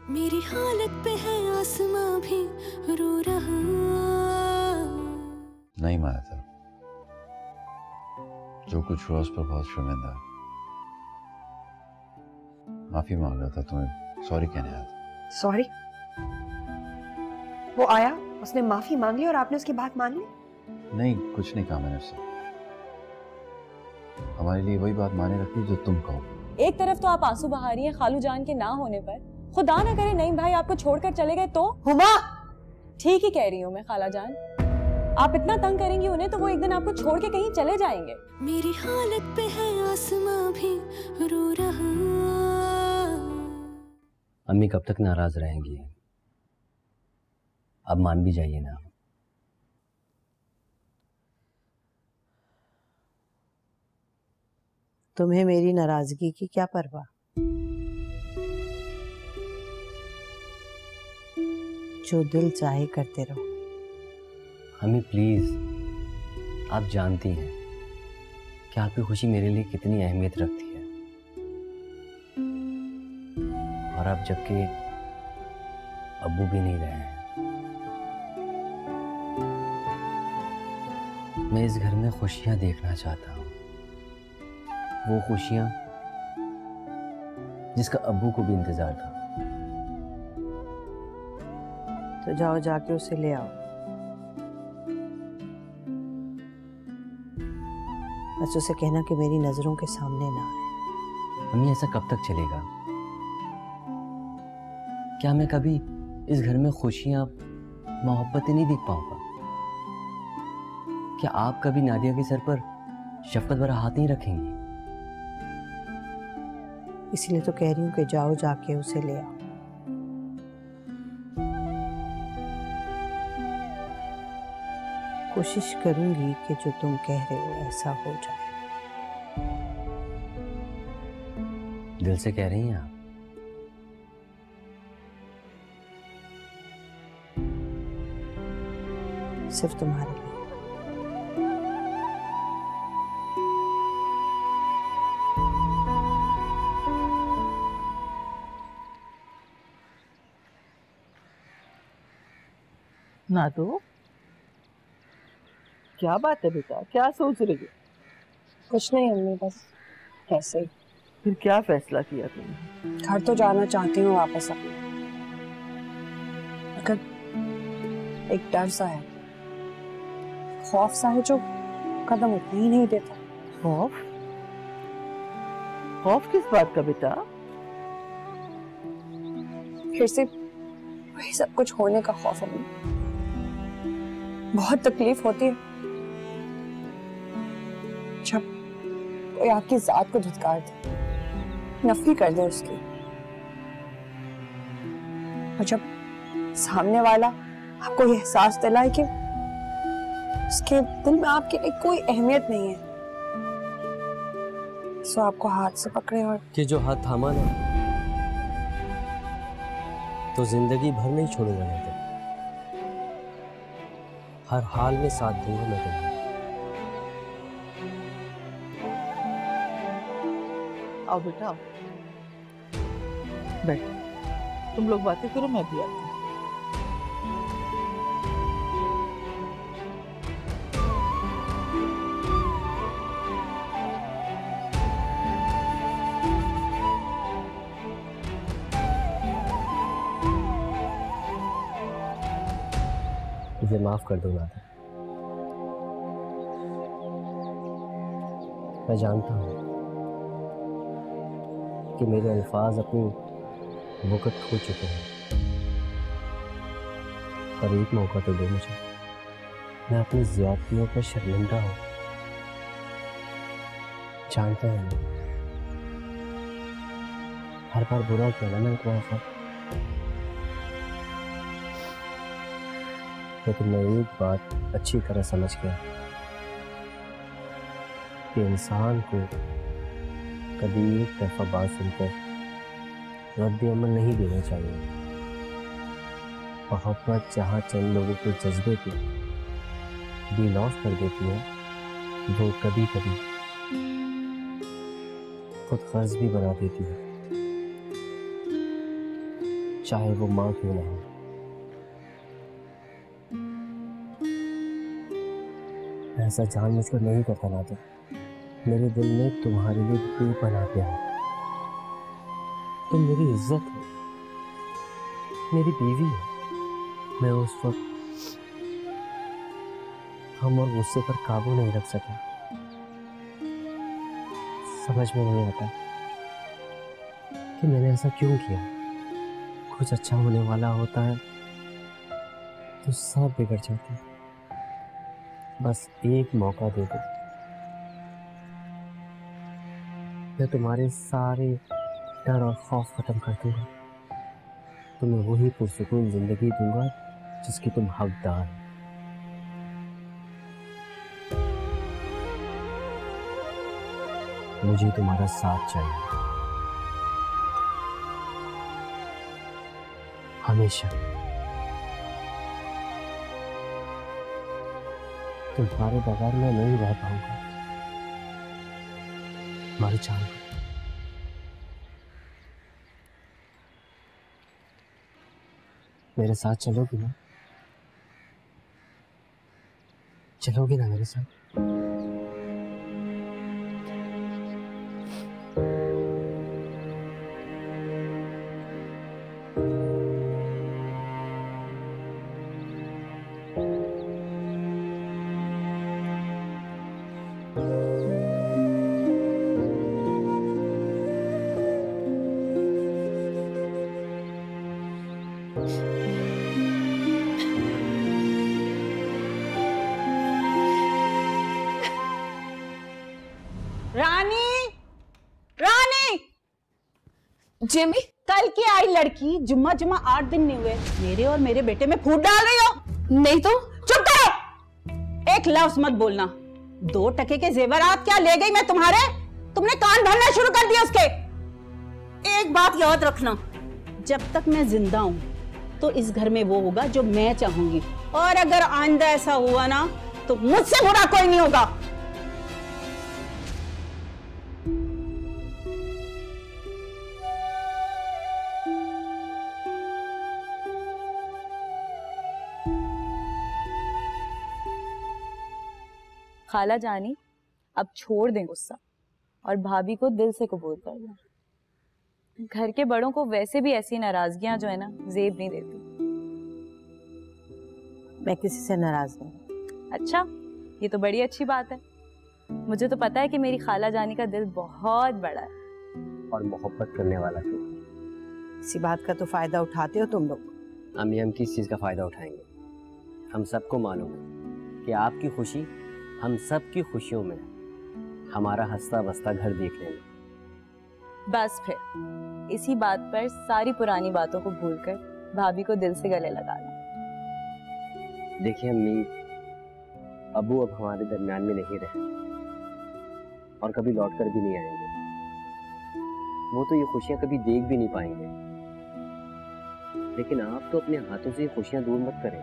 मेरी हालत पे है आसमां भी रो रहा। नहीं माना था, जो कुछ हुआ उस पर बहुत शर्मिंदा। माफी मांग रहा था, तुम्हें सॉरी कहने आया था। सॉरी? वो आया, उसने माफी मांग ली और आपने उसकी बात मान ली? नहीं, कुछ नहीं कहा मैंने उससे। हमारे लिए वही बात माने रखती जो तुम कहो। एक तरफ तो आप आंसू बहा रही हैं खालू जान के ना होने पर, खुदा ना करे नहीं भाई आपको छोड़कर चले गए तो। हुमा! ठीक ही कह रही हूँ मैं खाला जान, आप इतना तंग करेंगी उन्हें तो वो एक दिन आपको छोड़ के कहीं चले जाएंगे। मेरी हालत पे है आसमां भी रो रहा। अम्मी कब तक नाराज रहेंगी? अब मान भी जाइए ना। तुम्हें मेरी नाराजगी की क्या परवाह? जो दिल चाहे करते रहो। अम्मी प्लीज, आप जानती हैं कि आपकी खुशी मेरे लिए कितनी अहमियत रखती है, और अब जबकि अब्बू भी नहीं रहे हैं, मैं इस घर में खुशियां देखना चाहता हूँ। वो खुशियां जिसका अब्बू को भी इंतजार था। तो जाओ, जाके उसे ले आओ। बस उसे कहना कि मेरी नजरों के सामने ना आए। अम्मी ऐसा कब तक चलेगा? क्या मैं कभी इस घर में खुशियां, मोहब्बतें नहीं देख पाऊंगा? क्या आप कभी नादिया के सर पर शफकत भरा हाथ नहीं रखेंगी? इसीलिए तो कह रही हूँ कि जाओ, जाके उसे ले आओ। कोशिश करूंगी कि जो तुम कह रहे हो ऐसा हो जाए। दिल से कह रही हैं आप? सिर्फ तुम्हारे लिए। नादो, क्या बात है बेटा, क्या सोच रही हो? कुछ नहीं अम्मी, बस ऐसे ही। फिर क्या फैसला किया तुमने? घर तो जाना चाहती हूँ वापस अपने, मगर एक डर सा है, खौफ सा है जो कदम उठने ही नहीं देता। खौफ? खौफ किस बात का बेटा? फिर से वही सब कुछ होने का खौफ है। बहुत तकलीफ होती है जब कोई आपकी जात को धुतकार दे, नफी कर दे उसकी, और जब सामने वाला आपको ये एहसास दिलाए कि उसके दिल में आपके लिए कोई अहमियत नहीं है, सो आपको हाथ से पकड़े और कि जो हाथ थामा ना तो जिंदगी भर नहीं छोड़ूंगा मैं तो। हर हाल में साथ दूंगा मैं तुम्हें। आओ बेटा, आओ। बैठ, तुम लोग बातें करो, मैं भी आती हूँ। मुझे माफ कर दो नादिया। मैं जानता हूँ कि मेरे अल्फाज अपनी वक़्त खो चुके हैं, पर एक मौका तो दो मुझे। मैं अपनी ज़्यादतियों पर शर्मिंदा हूँ, जानते हैं हर बार बुरा किया ना मैं तुम्हारे साथ, लेकिन मैं एक बात अच्छी तरह समझ गया कि इंसान को कभी एक तरफा बात सुनकर रद्द अमल नहीं देना चाहिए। मोहब्बत जहाँ चंद लोगों के जज्बे को डील ऑफ कर देती है, वो कभी कभी खुद कर्ज भी बना देती है। चाहे वो माँ क्यों ना हो। ऐसा जानबूझकर नहीं करता नादिया, मेरे दिल में तुम्हारे लिए बेपनाह प्यार है। तुम मेरी इज्जत हो, मेरी बीवी है। मैं उस वक्त हम और गुस्से पर काबू नहीं रख सका। समझ में नहीं आता कि मैंने ऐसा क्यों किया। कुछ अच्छा होने वाला होता है तो सब बिगड़ जाते हैं। बस एक मौका दे दो, मैं तुम्हारे सारे डर और खौफ खत्म कर दूंगा। तुम्हें वही पुरसुकून जिंदगी दूंगा जिसकी तुम हकदार हो। मुझे तुम्हारा साथ चाहिए, हमेशा। तुम्हारे बगैर मैं नहीं रह पाऊंगा, मर जाऊंगा। मेरे साथ चलोगी ना? चलोगी ना मेरे साथ? जिमी, कल की आई लड़की जुम्मा जुम्मा 8 दिन नहीं हुए, मेरे और मेरे बेटे में फूट डाल रही हो। नहीं तो चुप करो, एक लफ्ज मत बोलना। 2 टके के जेवरात क्या ले गई मैं तुम्हारे? तुमने कान भरना शुरू कर दिया उसके। एक बात याद रखना, जब तक मैं जिंदा हूं तो इस घर में वो होगा जो मैं चाहूंगी, और अगर आइंदा ऐसा हुआ ना तो मुझसे बुरा कोई नहीं होगा। खाला जानी, अब छोड़ दें गुस्सा और भाभी को दिल से कबूल कर लें। घर के बड़ों को वैसे भी ऐसी नाराजगियां जो है ना जेब नहीं देती। मैं किसी से नाराज नहीं। अच्छा, ये तो बड़ी अच्छी बात है। मुझे तो पता है कि मेरी खाला जानी का दिल बहुत बड़ा है और मोहब्बत करने वाला भी। इसी बात का तो फायदा उठाते हो तुम लोग। हम किस चीज़ का फायदा उठाएंगे? हम सबको मालूम है कि आपकी खुशी हम सब की खुशियों में है। हमारा हंसता बसता घर देख लेंगे। बस फिर इसी बात पर सारी पुरानी बातों को भूलकर भाभी को दिल से गले लगा लें। देखिए अम्मी, अबू अब हमारे दरमियान में नहीं रहे और कभी लौट कर भी नहीं आएंगे। वो तो ये खुशियां कभी देख भी नहीं पाएंगे, लेकिन आप तो अपने हाथों से ये खुशियां दूर मत करें।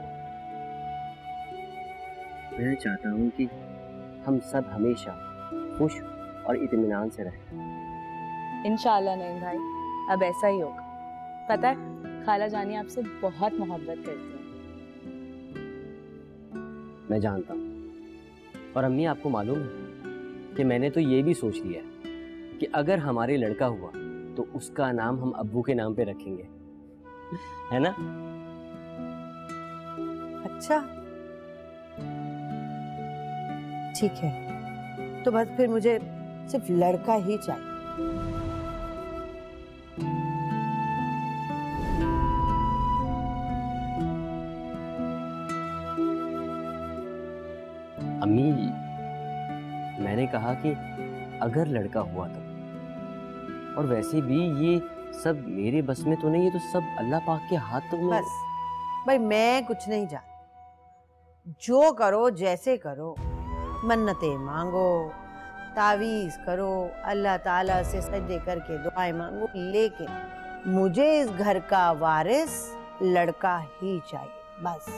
मैं चाहता हूँ कि हम सब हमेशा खुश और इत्मीनान से रहें। इंशाल्लाह नहीं भाई, अब ऐसा ही होगा। पता है, खाला जानी आपसे बहुत मोहब्बत करती है। मैं जानता हूँ। और अम्मी, आपको मालूम है कि मैंने तो ये भी सोच लिया है कि अगर हमारे लड़का हुआ तो उसका नाम हम अब्बू के नाम पे रखेंगे, है ना? अच्छा, ठीक है, तो बस फिर मुझे सिर्फ लड़का ही चाहिए। अम्मी, मैंने कहा कि अगर लड़का हुआ तो, और वैसे भी ये सब मेरे बस में तो नहीं है, तो सब अल्लाह पाक के हाथ तो में। बस भाई, मैं कुछ नहीं जानती। जो करो, जैसे करो, मन्नतें मांगो, तावीज करो, अल्लाह ताला से सजदे करके दुआएं मांगो, लेकिन मुझे इस घर का वारिस लड़का ही चाहिए, बस।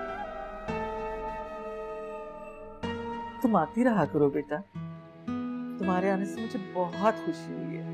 तुम आती रहा करो बेटा, तुम्हारे आने से मुझे बहुत खुशी हुई है।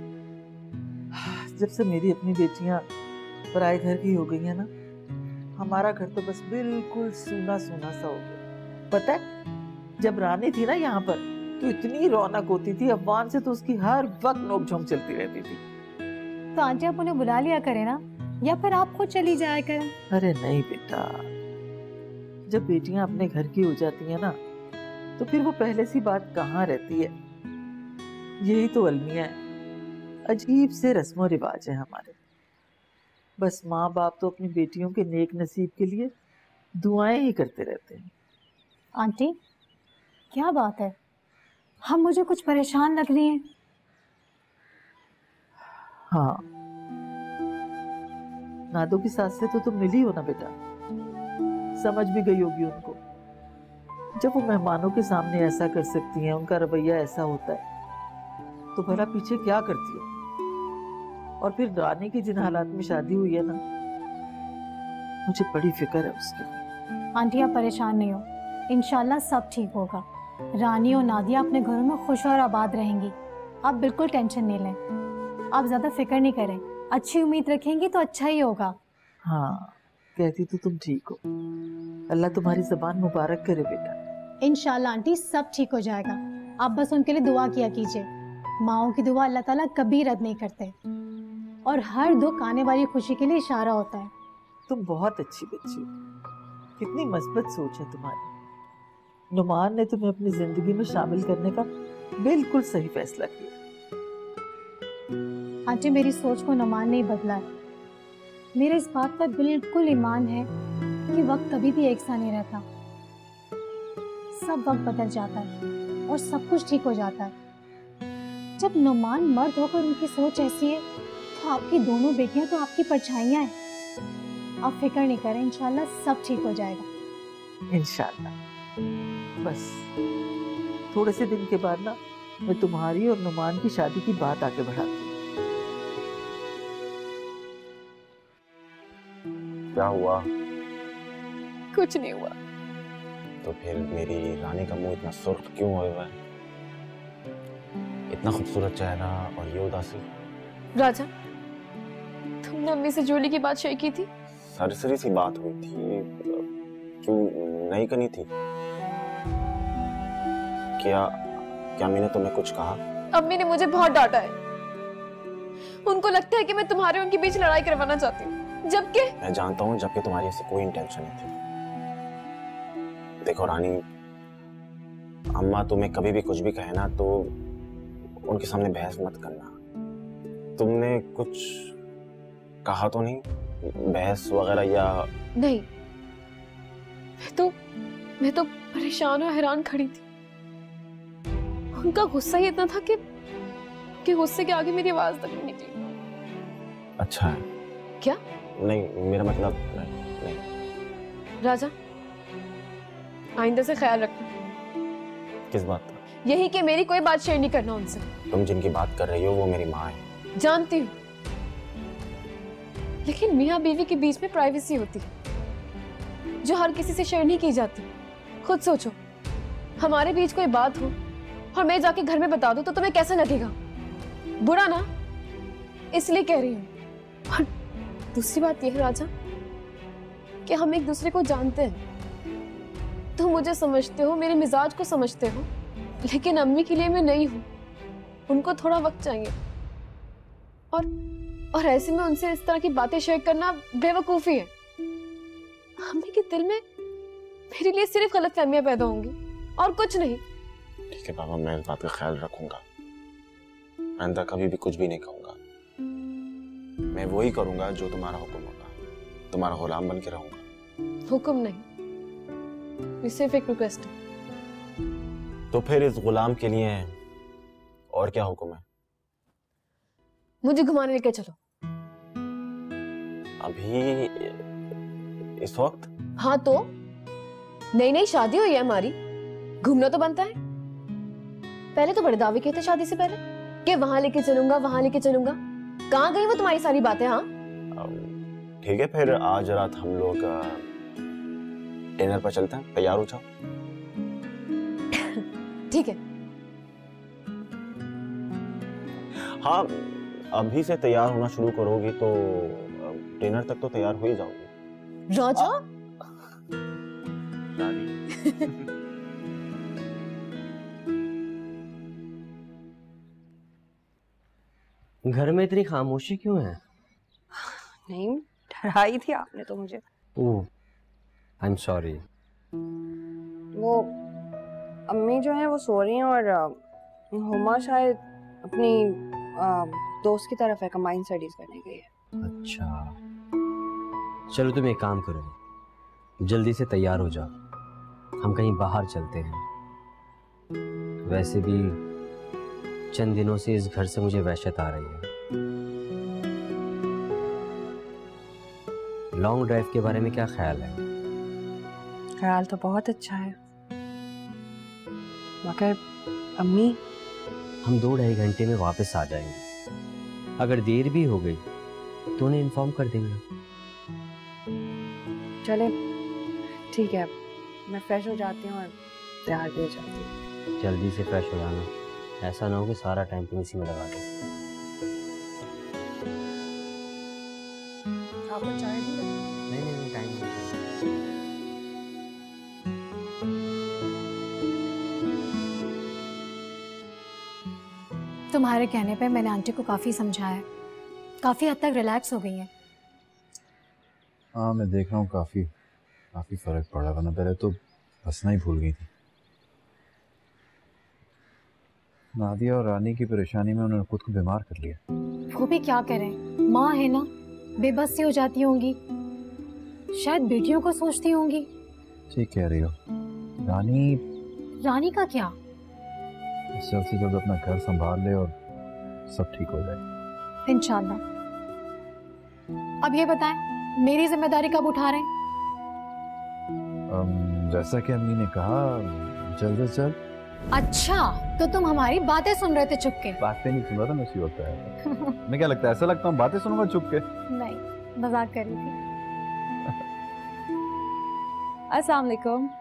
जब से मेरी अपनी बेटियां पराए घर की हो गई है ना, हमारा घर तो बस बिल्कुल सूना सूना सा हो गया। पता है, जब रानी थी ना यहाँ पर तो इतनी रौनक होती थी, अफवान से तो उसकी हर वक्त नोकझोंक चलती रहती थी। तो आंटी आप उन्हें बुला लिया करें ना, या फिर आप खुद चली जाया करें। अरे नहीं बेटा, जब बेटियां अपने घर की हो जाती हैं ना तो फिर वो पहले सी बात कहाँ रहती है। यही तो अलमिया है, अजीब से रस्मों रिवाज है हमारे। बस माँ बाप तो अपनी बेटियों के नेक नसीब के लिए दुआएं ही करते रहते हैं। आंटी क्या बात है, हम मुझे कुछ परेशान लग रही हैं। हाँ, नादो की सास से तो तुम मिली हो ना बेटा, समझ भी गई होगी उनको। जब वो मेहमानों के सामने ऐसा कर सकती हैं, उनका रवैया ऐसा होता है, तो भला पीछे क्या करती हो। और फिर रानी की जिन हालात में शादी हुई है ना, मुझे बड़ी फिक्र है उसकी। आंटी आप परेशान नहीं हो, इंशाल्लाह सब ठीक होगा। रानी और नादिया अपने घरों में खुश और आबाद रहेंगी। आप बिल्कुल टेंशन नहीं लें, आप ज्यादा फिक्र नहीं करें, अच्छी उम्मीद रखेंगी तो अच्छा ही होगा। हाँ, कहती तो तुम ठीक हो। अल्लाह तुम्हारी ज़बान मुबारक करे बेटा। इंशाल्लाह आंटी सब ठीक हो जाएगा, आप बस उनके लिए दुआ किया कीजिए। माओं की दुआ अल्लाह ताला कभी रद्द नहीं करते, और हर दुख आने वाली खुशी के लिए इशारा होता है। तुम बहुत अच्छी बच्ची हो, कितनी मस्बत सोच है तुम्हारी। नुमान ने तुम्हें अपनी जिंदगी में शामिल करने का बिल्कुल सही फैसला किया। आंटी मेरी सोच को नुमान ने बदला है। मेरे इस बात पर बिल्कुल ईमान है कि वक्त कभी भी एक सा नहीं रहता। सब वक्त बदल जाता है और सब कुछ ठीक हो जाता है। जब नुमान मर्द होकर उनकी सोच ऐसी है, तो आपकी दोनों बेटियां तो आपकी परछाइयां हैं। आप फिक्र नहीं करें, इंशाल्लाह सब ठीक हो जाएगा। इंशाल्लाह। बस थोड़े से दिन के बाद ना मैं तुम्हारी और नुमान की शादी की बात आगे बढ़ाती हूँ। क्या हुआ? कुछ नहीं हुआ। तो फिर मेरी रानी का मुंह इतना सुर्ख क्यों हुआ है? इतना खूबसूरत चेहरा और ये उदासी। राजा, तुमने अम्मी से जोली की बात शेयर की थी? सरसरी सी बात हुई थी, क्यों नहीं करनी थी? क्या मैंने तुम्हें कुछ कहा? अम्मी ने मुझे बहुत डांटा है। उनको लगता है कि मैं तुम्हारे उनके बीच लड़ाई करवाना चाहती हूँ, जबकि मैं जानता हूँ जबकि तुम्हारी ऐसी कोई इंटेंशन नहीं थी। देखो रानी, अम्मा तुम्हें कभी भी कुछ भी कहे ना तो उनके सामने बहस मत करना। तुमने कुछ कहा तो नहीं, बहस वगैरह या? नहीं, मैं तो परेशान और हैरान खड़ी थी। उनका गुस्सा ही इतना था कि गुस्से के आगे मेरी आवाज तक नहीं निकली। अच्छा है। क्या? नहीं, मेरा मतलब नहीं। राजा, आइंदा से ख्याल रखना। किस बात का? यही कि मेरी कोई बात शेयर नहीं करना उनसे। तुम जिनकी बात कर रही हो वो मेरी माँ है। जानती हूँ, लेकिन मियाँ बीवी के बीच में प्राइवेसी होती है जो हर किसी से शेयर नहीं की जाती। खुद सोचो, हमारे बीच कोई बात हो और मैं जाके घर में बता दूं तो तुम्हें कैसा लगेगा? बुरा ना? इसलिए कह रही हूँ। और दूसरी बात यह है राजा कि हम एक दूसरे को जानते हैं। तुम मुझे समझते हो, मेरे मिजाज को समझते हो, लेकिन अम्मी के लिए मैं नहीं हूं। उनको थोड़ा वक्त चाहिए, और ऐसे में उनसे इस तरह की बातें शेयर करना बेवकूफी है। अम्मी के दिल में मेरे लिए सिर्फ गलतफहमियां पैदा होंगी और कुछ नहीं। ठीक है बाबा, मैं इस बात का ख्याल रखूंगा। आइंदा कभी भी कुछ भी नहीं कहूंगा। मैं वही करूंगा जो तुम्हारा हुक्म होगा। तुम्हारा गुलाम बन के रहूंगा। हुक्म नहीं, ये सिर्फ एक रिक्वेस्ट है। तो फिर इस गुलाम के लिए और क्या हुक्म है? मुझे घुमाने लेके चलो। अभी इस वक्त? हाँ तो नई नई शादी हुई है हमारी, घूमना तो बनता है। पहले तो बड़े दावे किए थे शादी से पहले कि वहां लेके चलूंगा, वहां लेके चलूंगा। कहाँ गई वो तुम्हारी सारी बातें? हाँ ठीक है, फिर आज रात हम लोग डिनर पर चलते हैं। तैयार हो जाओ। ठीक है। हाँ, अभी से तैयार होना शुरू करोगी तो डिनर तक तो तैयार हो ही जाओगी। राजा घर में इतनी खामोशी क्यों है? नहीं, डराई थी आपने तो मुझे। Oh, I am sorry. वो अम्मी जो है वो सो रही हैं और हुमा शायद अपनी दोस्त की तरफ है, कंबाइंड स्टडीज करने गई है। अच्छा, चलो तुम एक काम करो, जल्दी से तैयार हो जाओ, हम कहीं बाहर चलते हैं। वैसे भी चंद दिनों से इस घर से मुझे वहशत आ रही है। लॉन्ग ड्राइव के बारे में क्या ख्याल है? ख्याल तो बहुत अच्छा है, मगर अम्मी। हम 2-2.5 घंटे में वापस आ जाएंगे। अगर देर भी हो गई तो उन्हें इन्फॉर्म कर देंगे। चले ठीक है, मैं फ्रेश हो जाती हूँ और तैयार भी हो जाती हूँ। जल्दी से फ्रेश हो जाना, ऐसा ना हो कि सारा टाइम तुम इसी में लगा दो। आपको चाय दूँ? नहीं, टाइम नहीं। तुम्हारे कहने पे मैंने आंटी को काफ़ी समझाया, काफ़ी हद तक रिलैक्स हो गई है। हाँ, मैं देख रहा हूँ काफ़ी फ़र्क पड़ा, वरना पहले तो हंसना ही भूल गई थी। नादिया और रानी की परेशानी में उन्होंने खुद को बीमार कर लिया। वो भी क्या करें, माँ है ना, बेबस सी हो जाती होंगी, शायद बेटियों को सोचती होंगी। ठीक कह रही हो। रानी का क्या? जल्द से जल्द अपना घर संभाल ले और सब ठीक हो जाए इंशाल्लाह। अब ये बताएं, मेरी जिम्मेदारी कब उठा रहे हैं? जैसा कि अम्मी ने कहा, जल्द से जल्द। अच्छा, तो तुम हमारी बातें सुन रहे थे चुपके? बातें नहीं सुन रहा था मैं, सी होता है। मैं क्या लगता है, ऐसा लगता हूँ बातें सुनूंगा चुप के? नहीं, मजाक कर रही थी। अस्सलाम वालेकुम।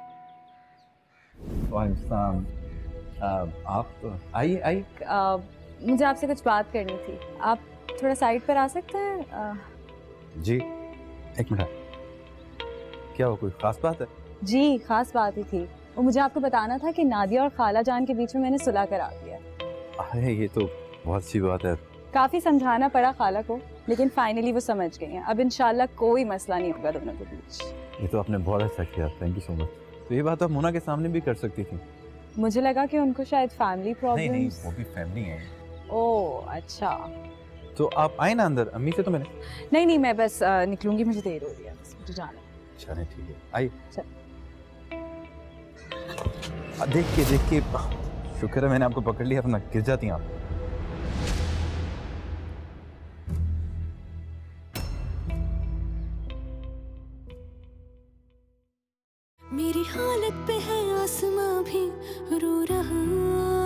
वालेकुम। आप आइए। मुझे आपसे कुछ बात करनी थी, आप थोड़ा साइड पर आ सकते हैं? जी, एक मिनट। क्या हो, कोई खास बात है? जी, खास बात ही थी। वो मुझे आपको बताना था कि नादिया और खाला जान के बीच में मैंने सुलह करा दिया। अरे ये तो बहुत सी बात है। काफी समझाना पड़ा खाला को, लेकिन फाइनली वो समझ गई हैं। अब इंशाल्लाह कोई मसला नहीं होगा दोनों के बीच। ये तो आपने बहुत अच्छा किया, थैंक यू सो मच। तो ये बात आप मुना के सामने भी कर सकती थी। मुझे लगा कि उनको शायद फैमिली प्रॉब्लम्स। नहीं, वो भी फैमिली है। ओह अच्छा। तो आप आए ना अंदर, अम्मी से तो मैंने। नहीं, मैं बस निकलूंगी, मुझे देर हो रही है, बस मुझे जाना है। अच्छा नहीं, ठीक है, आइए। देख के शुक्र है मैंने आपको पकड़ लिया, अपना गिर जाती हैं आप। मेरी हालत पे है आसमां भी रो रहा।